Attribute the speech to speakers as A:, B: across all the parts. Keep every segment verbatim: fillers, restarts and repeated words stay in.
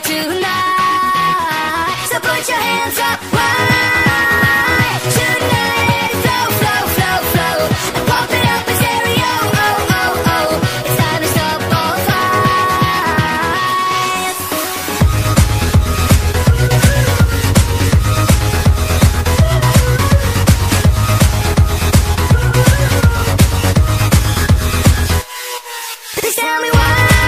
A: tonight. So put your hands up wide tonight. Flow, flow, flow, flow, and pump it up in stereo. Oh, oh, oh, it's time to stop all fights. Please tell me why.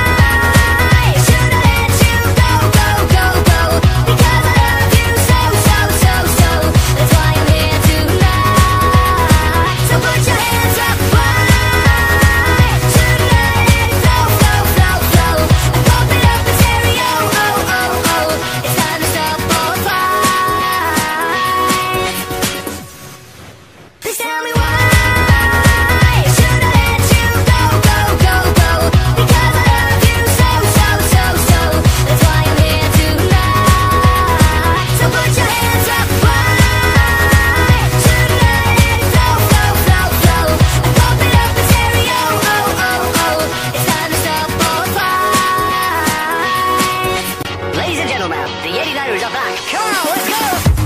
A: The eighty-niners are back. Come on, let's go!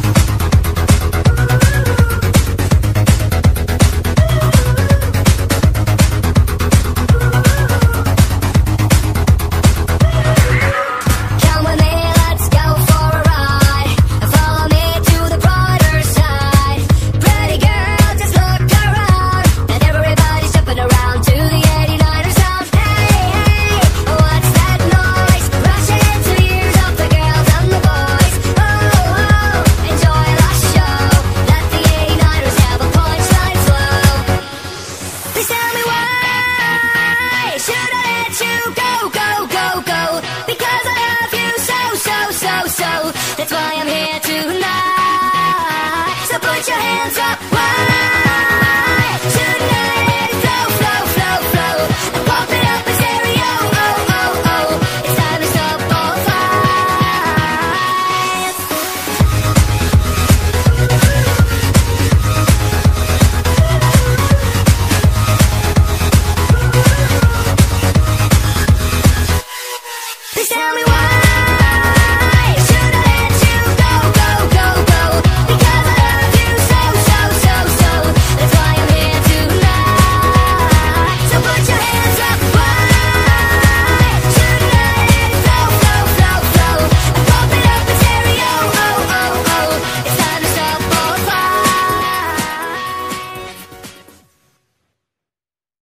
A: Come with me, let's go for a ride. Follow me to the brighter side. Pretty girl, just look around. And everybody's jumping around to the eighty-niners sound. Hey, hey, what's that noise? Rushing into ears of the girls and the boys. Oh, oh, enjoy the show. Let the eighty-niners have a punchline flow. Please tell me why should I let you go, go, go, go? Because I love you so, so, so, so. That's why I'm here.